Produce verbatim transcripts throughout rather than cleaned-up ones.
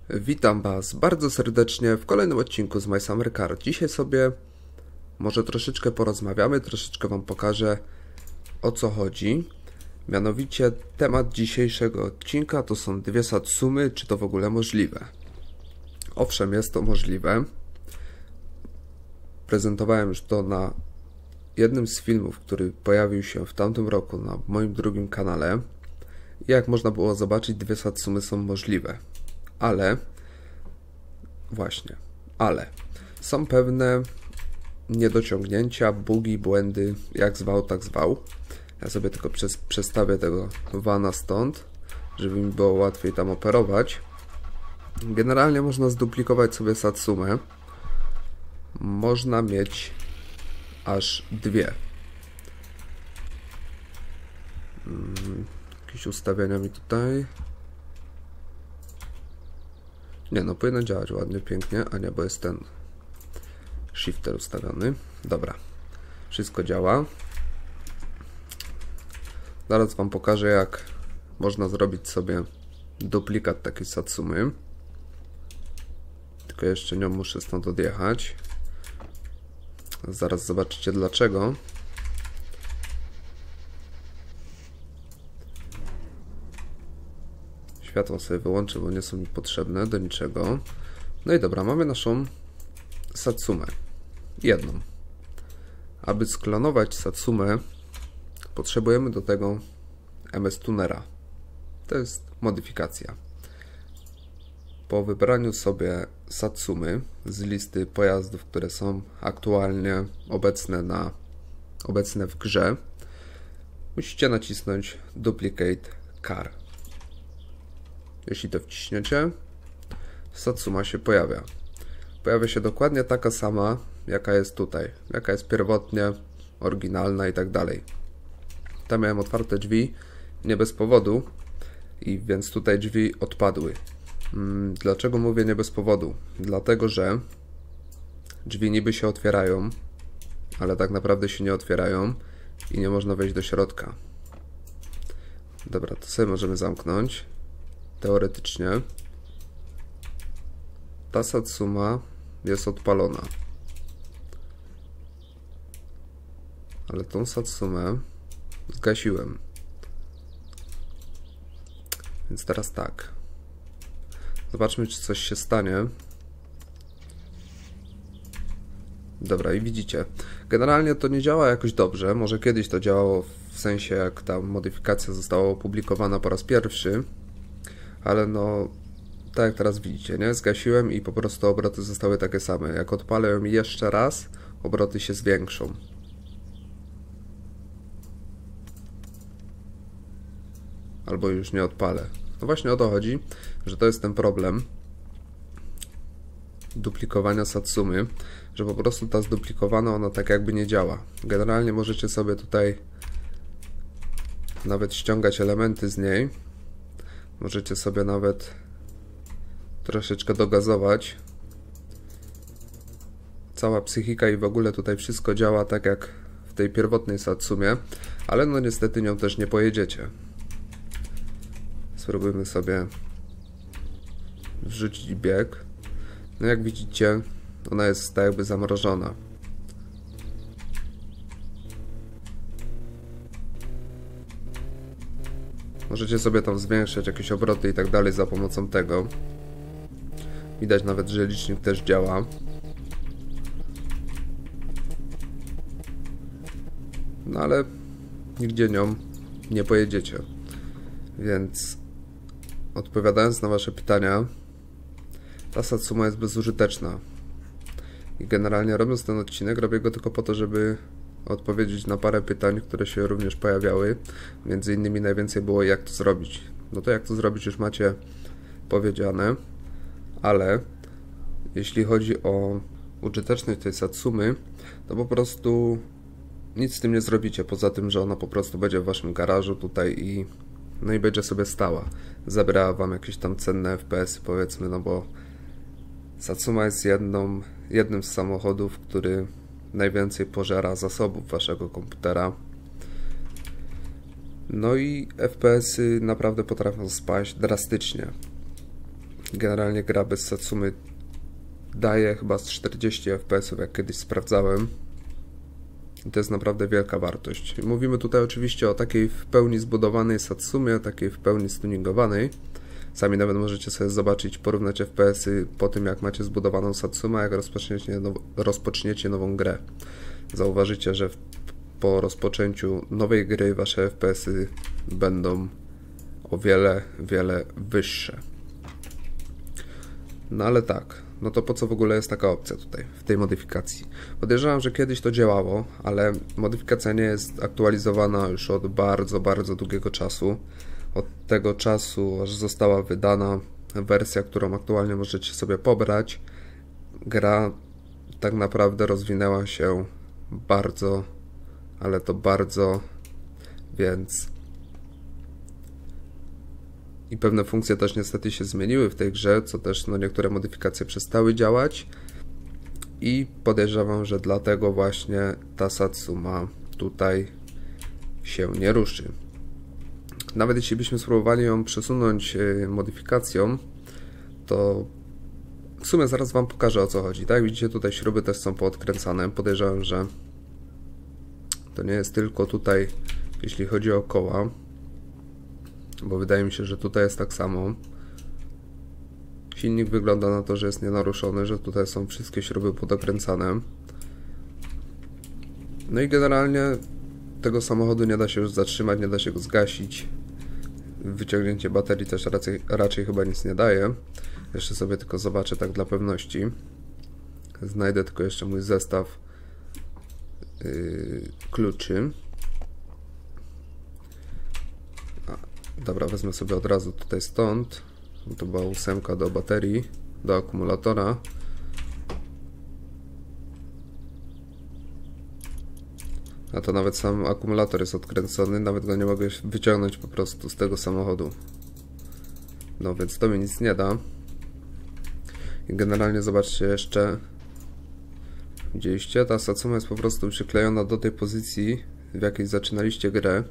Witam Was bardzo serdecznie w kolejnym odcinku z My Summer Car. Dzisiaj sobie może troszeczkę porozmawiamy, troszeczkę Wam pokażę, o co chodzi. Mianowicie temat dzisiejszego odcinka to są dwie Satsumy, czy to w ogóle możliwe? Owszem, jest to możliwe. Prezentowałem już to na jednym z filmów, który pojawił się w tamtym roku na moim drugim kanale. I jak można było zobaczyć, dwie Satsumy są możliwe. Ale, właśnie, ale są pewne niedociągnięcia, bugi, błędy, jak zwał, tak zwał. Ja sobie tylko przez, przestawię tego vana stąd, żeby mi było łatwiej tam operować. Generalnie można zduplikować sobie Satsumę. Można mieć aż dwie. Hmm, jakieś ustawienia mi tutaj... Nie no, powinno działać ładnie, pięknie, a nie, bo jest ten shifter ustawiony. Dobra, wszystko działa. Zaraz Wam pokażę, jak można zrobić sobie duplikat takiej Satsumy. Tylko jeszcze nią muszę stąd odjechać. Zaraz zobaczycie dlaczego. Światło sobie wyłączę, bo nie są mi potrzebne do niczego. No i dobra, mamy naszą Satsumę. Jedną. Aby sklonować Satsumę, potrzebujemy do tego M S Tunera. To jest modyfikacja. Po wybraniu sobie Satsumy z listy pojazdów, które są aktualnie obecne, na, obecne w grze, musicie nacisnąć Duplicate Car. Jeśli to wciśniecie, Satsuma się pojawia. Pojawia się dokładnie taka sama, jaka jest tutaj, jaka jest pierwotnie, oryginalna i tak dalej. Tam miałem otwarte drzwi, nie bez powodu, i więc tutaj drzwi odpadły. Dlaczego mówię nie bez powodu? Dlatego, że drzwi niby się otwierają, ale tak naprawdę się nie otwierają i nie można wejść do środka. Dobra, to sobie możemy zamknąć. Teoretycznie ta Satsuma jest odpalona, ale tą Satsumę zgasiłem. Więc teraz tak, zobaczmy, czy coś się stanie. Dobra, i widzicie, generalnie to nie działa jakoś dobrze. Może kiedyś to działało, w sensie jak ta modyfikacja została opublikowana po raz pierwszy. Ale no, tak jak teraz widzicie, nie? Zgasiłem i po prostu obroty zostały takie same. Jak odpalę ją jeszcze raz, obroty się zwiększą. Albo już nie odpalę. No właśnie o to chodzi, że to jest ten problem duplikowania Satsumy, że po prostu ta zduplikowana, ona tak jakby nie działa. Generalnie możecie sobie tutaj nawet ściągać elementy z niej. Możecie sobie nawet troszeczkę dogazować. Cała psychika i w ogóle tutaj wszystko działa tak jak w tej pierwotnej Satsumie, ale no niestety nią też nie pojedziecie. Spróbujmy sobie wrzucić bieg. No jak widzicie, ona jest tak jakby zamrożona. Możecie sobie tam zwiększać jakieś obroty i tak dalej za pomocą tego. Widać nawet, że licznik też działa. No ale nigdzie nią nie pojedziecie. Więc odpowiadając na Wasze pytania, ta Satsuma jest bezużyteczna. I generalnie robiąc ten odcinek, robię go tylko po to, żeby odpowiedzieć na parę pytań, które się również pojawiały. Między innymi najwięcej było, jak to zrobić. No to jak to zrobić już macie powiedziane, ale jeśli chodzi o użyteczność tej Satsumy, to po prostu nic z tym nie zrobicie, poza tym, że ona po prostu będzie w Waszym garażu tutaj i no i będzie sobie stała. Zabrała Wam jakieś tam cenne F P S y, powiedzmy, no bo Satsuma jest jedną, jednym z samochodów, który najwięcej pożera zasobów Waszego komputera. No i F P S y naprawdę potrafią spaść drastycznie. Generalnie gra bez Satsumy daje chyba z czterdzieści F P S-ów, jak kiedyś sprawdzałem. I to jest naprawdę wielka wartość. Mówimy tutaj oczywiście o takiej w pełni zbudowanej Satsumie, takiej w pełni stuningowanej. Sami nawet możecie sobie zobaczyć, porównać F P S-y po tym, jak macie zbudowaną Satsumę, jak rozpoczniecie, now rozpoczniecie nową grę. Zauważycie, że w, po rozpoczęciu nowej gry wasze F P S-y będą o wiele, wiele wyższe. No ale tak, no to po co w ogóle jest taka opcja tutaj, w tej modyfikacji? Podejrzewam, że kiedyś to działało, ale modyfikacja nie jest aktualizowana już od bardzo, bardzo długiego czasu. Od tego czasu, aż została wydana wersja, którą aktualnie możecie sobie pobrać, gra tak naprawdę rozwinęła się bardzo, ale to bardzo, więc i pewne funkcje też niestety się zmieniły w tej grze, co też no, niektóre modyfikacje przestały działać i podejrzewam, że dlatego właśnie ta Satsuma tutaj się nie ruszy. Nawet jeśli byśmy spróbowali ją przesunąć modyfikacją, to w sumie zaraz wam pokażę, o co chodzi. Tak, widzicie, tutaj śruby też są poodkręcane. Podejrzewam, że to nie jest tylko tutaj, jeśli chodzi o koła, bo wydaje mi się, że tutaj jest tak samo. Silnik wygląda na to, że jest nienaruszony, że tutaj są wszystkie śruby podokręcane. No i generalnie tego samochodu nie da się już zatrzymać, nie da się go zgasić. Wyciągnięcie baterii też raczej, raczej chyba nic nie daje. Jeszcze sobie tylko zobaczę tak dla pewności. Znajdę tylko jeszcze mój zestaw yy, kluczy. A, dobra, wezmę sobie od razu tutaj stąd. To była ósemka do baterii, do akumulatora. A to nawet sam akumulator jest odkręcony, nawet go nie mogę wyciągnąć po prostu z tego samochodu. No więc to mi nic nie da. I generalnie zobaczcie jeszcze. Widzieliście? Ta Satsuma jest po prostu przyklejona do tej pozycji, w jakiej zaczynaliście grę.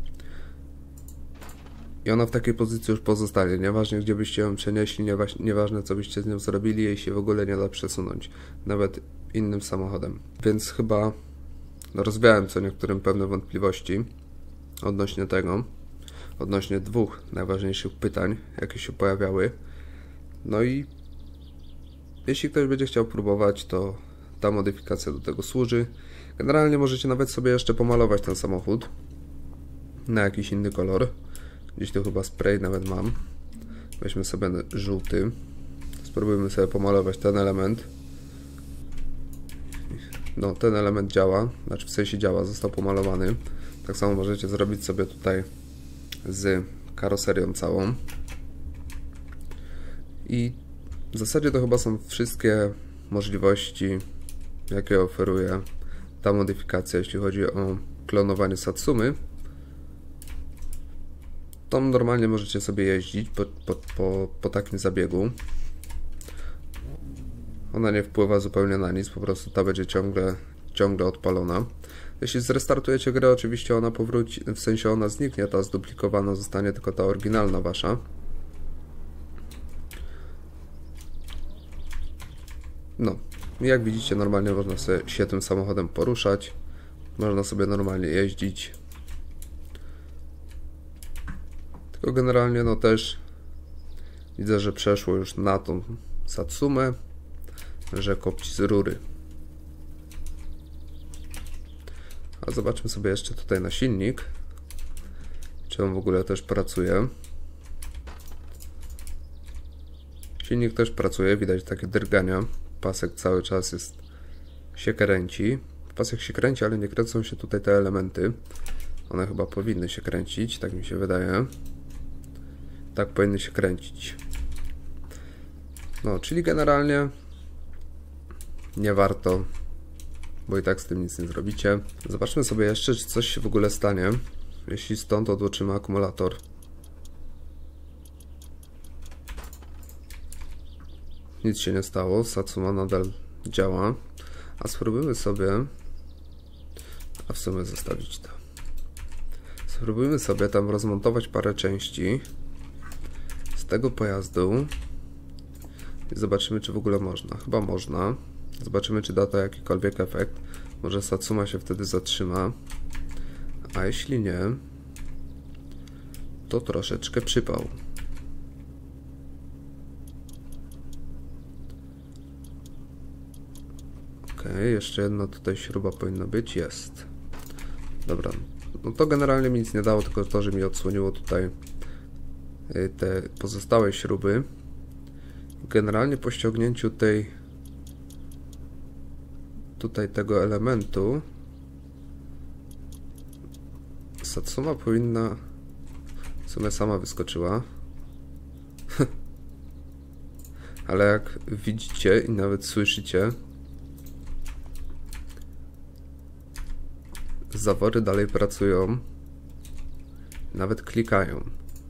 I ona w takiej pozycji już pozostanie. Nieważne gdzie byście ją przenieśli, nieważne co byście z nią zrobili, jej się w ogóle nie da przesunąć. Nawet innym samochodem. Więc chyba rozwiałem co niektórym pewne wątpliwości odnośnie tego. Odnośnie dwóch najważniejszych pytań, jakie się pojawiały. No i jeśli ktoś będzie chciał próbować, to ta modyfikacja do tego służy. Generalnie możecie nawet sobie jeszcze pomalować ten samochód na jakiś inny kolor. Gdzieś tu chyba spray nawet mam. Weźmy sobie żółty. Spróbujmy sobie pomalować ten element. No, ten element działa, znaczy w sensie działa, został pomalowany. Tak samo możecie zrobić sobie tutaj z karoserią całą. I w zasadzie to chyba są wszystkie możliwości, jakie oferuje ta modyfikacja, jeśli chodzi o klonowanie Satsumy. Tą normalnie możecie sobie jeździć po, po, po, po takim zabiegu. Ona nie wpływa zupełnie na nic, po prostu ta będzie ciągle, ciągle odpalona. Jeśli zrestartujecie grę, oczywiście ona powróci, w sensie ona zniknie, ta zduplikowana zostanie tylko ta oryginalna wasza. No, jak widzicie, normalnie można sobie się tym samochodem poruszać. Można sobie normalnie jeździć. Tylko generalnie no też widzę, że przeszło już na tą Satsumę, że kopci z rury. A zobaczmy sobie jeszcze tutaj na silnik, czy on w ogóle też pracuje. Silnik też pracuje, widać takie drgania. Pasek cały czas jest, się kręci. Pasek się kręci, ale nie kręcą się tutaj te elementy. One chyba powinny się kręcić, tak mi się wydaje. Tak powinny się kręcić. No, czyli generalnie nie warto, bo i tak z tym nic nie zrobicie. Zobaczmy sobie jeszcze, czy coś się w ogóle stanie, jeśli stąd odłączymy akumulator. Nic się nie stało, Satsuma nadal działa. A spróbujmy sobie, a w sumie zostawić to. Spróbujmy sobie tam rozmontować parę części z tego pojazdu i zobaczymy, czy w ogóle można. Chyba można. Zobaczymy, czy da to jakikolwiek efekt. Może Satsuma się wtedy zatrzyma. A jeśli nie, to troszeczkę przypał. Ok, jeszcze jedna tutaj śruba powinna być. Jest. Dobra. No to generalnie mi nic nie dało, tylko to, że mi odsłoniło tutaj te pozostałe śruby. Generalnie po ściągnięciu tej tutaj tego elementu Satsuma powinna w sumie sama wyskoczyła. Ale jak widzicie i nawet słyszycie, zawory dalej pracują, nawet klikają.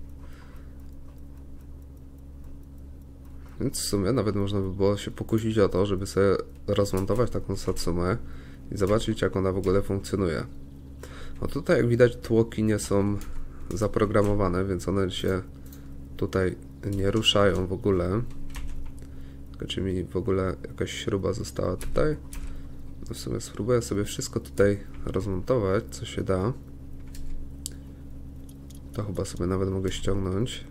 Więc w sumie nawet można by było się pokusić o to, żeby sobie rozmontować taką Satsumę i zobaczyć, jak ona w ogóle funkcjonuje. No tutaj, jak widać, tłoki nie są zaprogramowane, więc one się tutaj nie ruszają w ogóle. Tylko czy mi w ogóle jakaś śruba została tutaj? No w sumie spróbuję sobie wszystko tutaj rozmontować, co się da. To chyba sobie nawet mogę ściągnąć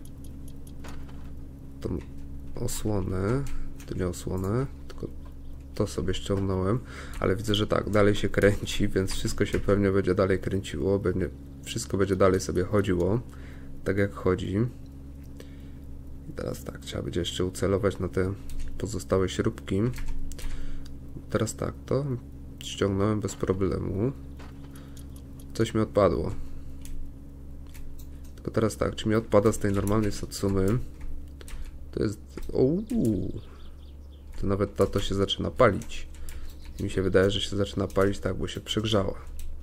tą osłonę, to nie osłonę, tylko to sobie ściągnąłem, ale widzę, że tak, dalej się kręci, więc wszystko się pewnie będzie dalej kręciło, będzie, wszystko będzie dalej sobie chodziło, tak jak chodzi. I teraz tak, trzeba będzie jeszcze ucelować na te pozostałe śrubki. Teraz tak, to ściągnąłem bez problemu. Coś mi odpadło. Tylko teraz tak, czy mi odpada z tej normalnej Satsumy? To jest... Uuu, to nawet ta to się zaczyna palić. Mi się wydaje, że się zaczyna palić tak, bo się przegrzała.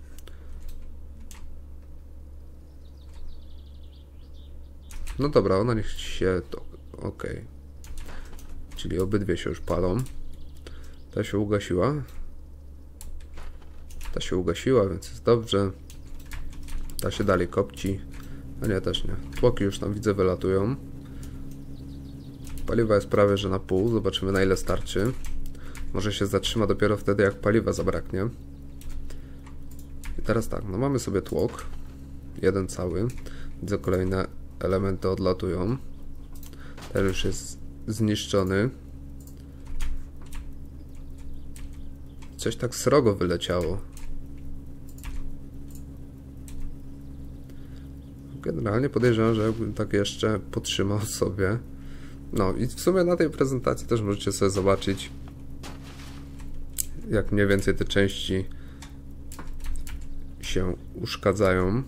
No dobra, ona niech się... To... Ok. Czyli obydwie się już palą. Ta się ugasiła. Ta się ugasiła, więc jest dobrze. Ta się dalej kopci. A nie, też nie. Tłoki już tam widzę wylatują. Paliwa jest prawie, że na pół. Zobaczymy, na ile starczy. Może się zatrzyma dopiero wtedy, jak paliwa zabraknie. I teraz tak, no mamy sobie tłok. Jeden cały. Widzę, kolejne elementy odlatują. Ten już jest zniszczony. Coś tak srogo wyleciało. Generalnie podejrzewam, że jakbym tak jeszcze potrzymał sobie. No i w sumie na tej prezentacji też możecie sobie zobaczyć, jak mniej więcej te części się uszkadzają.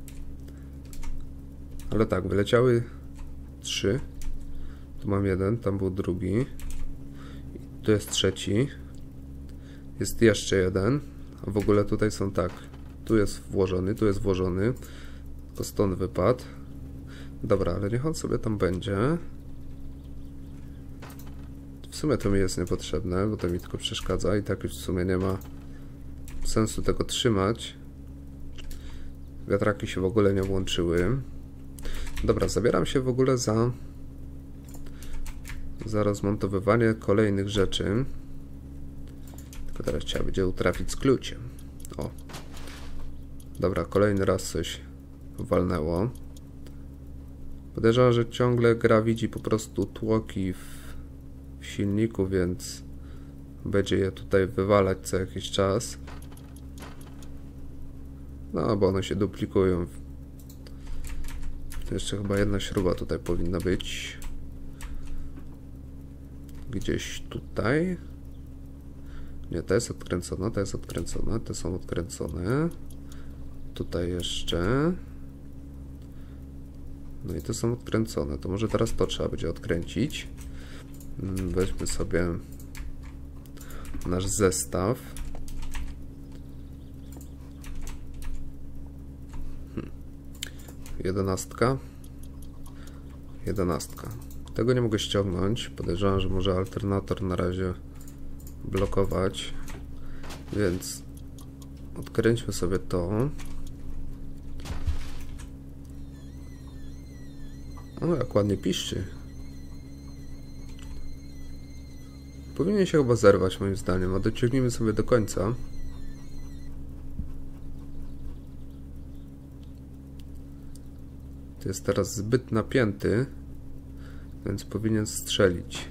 Ale tak, wyleciały trzy. Tu mam jeden, tam był drugi. Tu jest trzeci. Jest jeszcze jeden. A w ogóle tutaj są tak. Tu jest włożony, tu jest włożony. Tylko stąd wypadł. Dobra, ale niech on sobie tam będzie. W sumie to mi jest niepotrzebne, bo to mi tylko przeszkadza i tak już w sumie nie ma sensu tego trzymać. Wiatraki się w ogóle nie włączyły. Dobra, zabieram się w ogóle za za rozmontowywanie kolejnych rzeczy. Tylko teraz trzeba będzie utrafić z kluczem. O. Dobra, kolejny raz coś walnęło. Podejrzewam, że ciągle gra widzi po prostu tłoki w, w silniku, więc będzie je tutaj wywalać co jakiś czas. No, bo one się duplikują. To jeszcze chyba jedna śruba tutaj powinna być. Gdzieś tutaj. Nie, ta jest odkręcona, ta jest odkręcona, te są odkręcone. Tutaj jeszcze. No i te są odkręcone. To może teraz to trzeba będzie odkręcić. Weźmy sobie nasz zestaw. Hmm. Jedenastka. Jedenastka. Tego nie mogę ściągnąć. Podejrzewam, że może alternator na razie blokować. Więc odkręćmy sobie to. O, jak ładnie piszczy. powinien się chyba zerwać moim zdaniem, a dociągnijmy sobie do końca. To jest teraz zbyt napięty, więc powinien strzelić.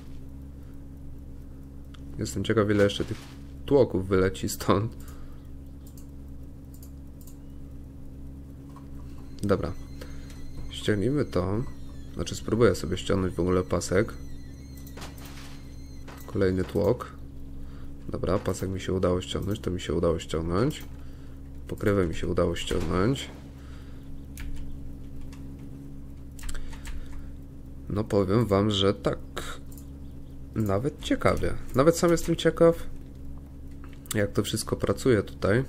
Jestem ciekaw, ile jeszcze tych tłoków wyleci stąd. Dobra. Ściągnijmy to. Znaczy spróbuję sobie ściągnąć w ogóle pasek. Kolejny tłok. Dobra, pasek mi się udało ściągnąć. To mi się udało ściągnąć. Pokrywę mi się udało ściągnąć. No powiem wam, że tak. Nawet ciekawie. Nawet sam jestem ciekaw, jak to wszystko pracuje tutaj.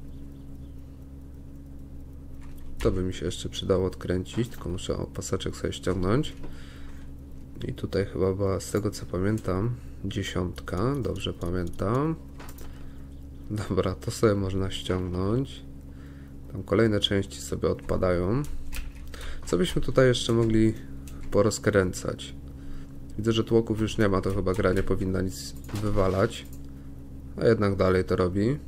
To by mi się jeszcze przydało odkręcić, tylko muszę o paseczek sobie ściągnąć. I tutaj chyba była, z tego co pamiętam, dziesiątka. Dobrze pamiętam. Dobra, to sobie można ściągnąć. Tam kolejne części sobie odpadają. Co byśmy tutaj jeszcze mogli porozkręcać? Widzę, że tłoków już nie ma, to chyba gra nie powinna nic wywalać. A jednak dalej to robi.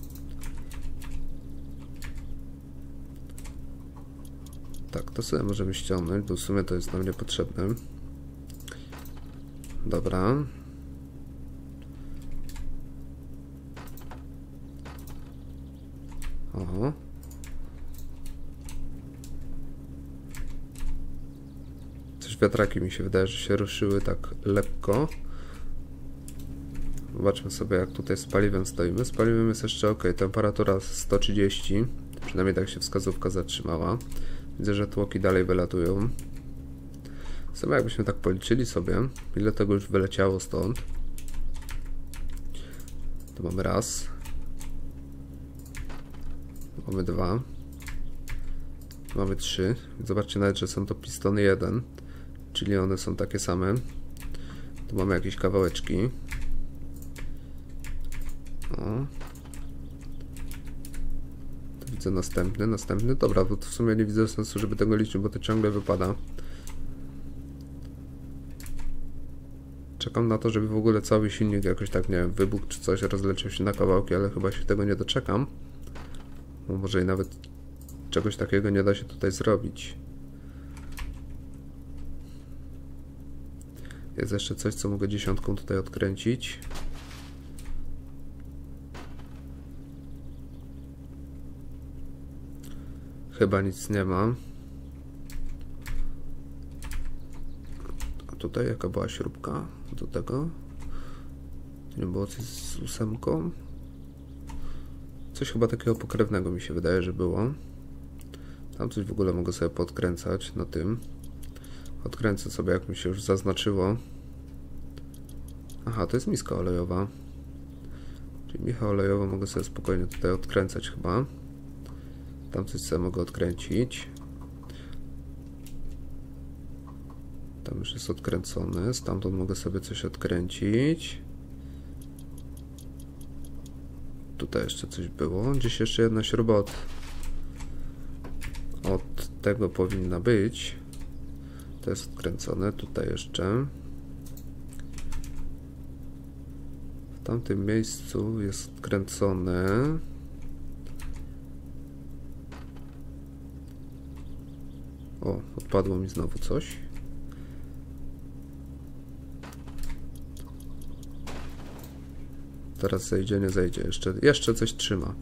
Tak, to sobie możemy ściągnąć, bo w sumie to jest nam niepotrzebne. Dobra. Oho. Coś wiatraki mi się wydaje, że się ruszyły tak lekko. Zobaczmy sobie, jak tutaj z paliwem stoimy. Z paliwem jest jeszcze ok. Temperatura sto trzydzieści. Przynajmniej tak się wskazówka zatrzymała. Widzę, że tłoki dalej wylatują. Sobie jakbyśmy tak policzyli sobie, ile tego już wyleciało stąd. Tu mamy raz. Tu mamy dwa. Tu mamy trzy. Zobaczcie nawet, że są to pistony jeden. Czyli one są takie same. Tu mamy jakieś kawałeczki. O. Tu widzę następny, następny. Dobra, bo w sumie nie widzę sensu, żeby tego liczyć, bo to ciągle wypada. Czekam na to, żeby w ogóle cały silnik jakoś tak, nie wiem, wybuchł czy coś, rozleciał się na kawałki, ale chyba się tego nie doczekam. Bo może i nawet czegoś takiego nie da się tutaj zrobić. Jest jeszcze coś, co mogę dziesiątką tutaj odkręcić. Chyba nic nie ma. A tutaj jaka była śrubka do tego? Nie było coś z ósemką? Coś chyba takiego pokrewnego mi się wydaje, że było. Tam coś w ogóle mogę sobie podkręcać na tym. Odkręcę sobie, jak mi się już zaznaczyło. Aha, to jest miska olejowa. Czyli michę olejową mogę sobie spokojnie tutaj odkręcać chyba. Tam coś sobie mogę odkręcić. Tam już jest odkręcone. Stamtąd mogę sobie coś odkręcić. Tutaj jeszcze coś było. Gdzieś jeszcze jedna śruba od, od tego powinna być. To jest odkręcone. Tutaj jeszcze. W tamtym miejscu jest odkręcone. O, odpadło mi znowu coś. Teraz zejdzie, nie zejdzie. Jeszcze, jeszcze coś trzyma.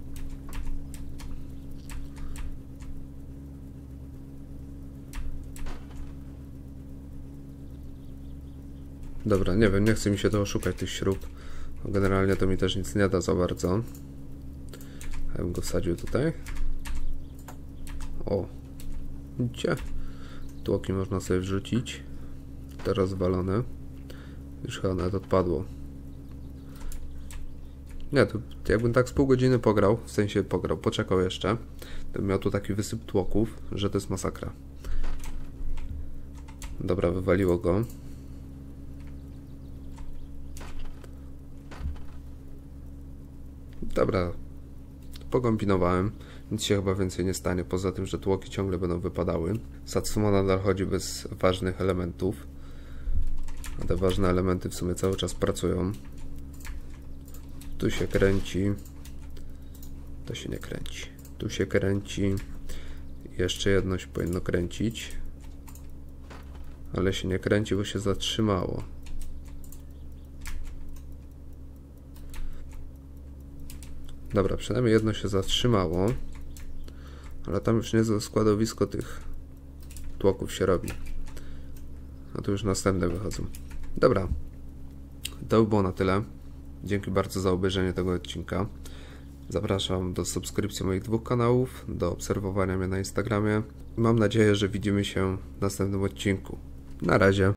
Dobra, nie wiem, nie chce mi się to oszukać tych śrub. Generalnie to mi też nic nie da za bardzo. Ja bym go wsadził tutaj. O, widzicie? Tłoki można sobie wrzucić. Teraz zwalone. Już chyba nawet odpadło. Nie, to jakbym tak z pół godziny pograł, w sensie pograł, poczekał jeszcze, to bym miał tu taki wysyp tłoków, że to jest masakra. Dobra, wywaliło go. Dobra, pokombinowałem, nic się chyba więcej nie stanie, poza tym, że tłoki ciągle będą wypadały. Satsuma nadal chodzi bez ważnych elementów. A te ważne elementy w sumie cały czas pracują. Tu się kręci. To się nie kręci. Tu się kręci. Jeszcze jedno się powinno kręcić. Ale się nie kręci, bo się zatrzymało. Dobra, przynajmniej jedno się zatrzymało. Ale tam już niezłe składowisko tych tłoków się robi. A tu już następne wychodzą. Dobra. To by było na tyle. Dzięki bardzo za obejrzenie tego odcinka. Zapraszam do subskrypcji moich dwóch kanałów, do obserwowania mnie na Instagramie. Mam nadzieję, że widzimy się w następnym odcinku. Na razie.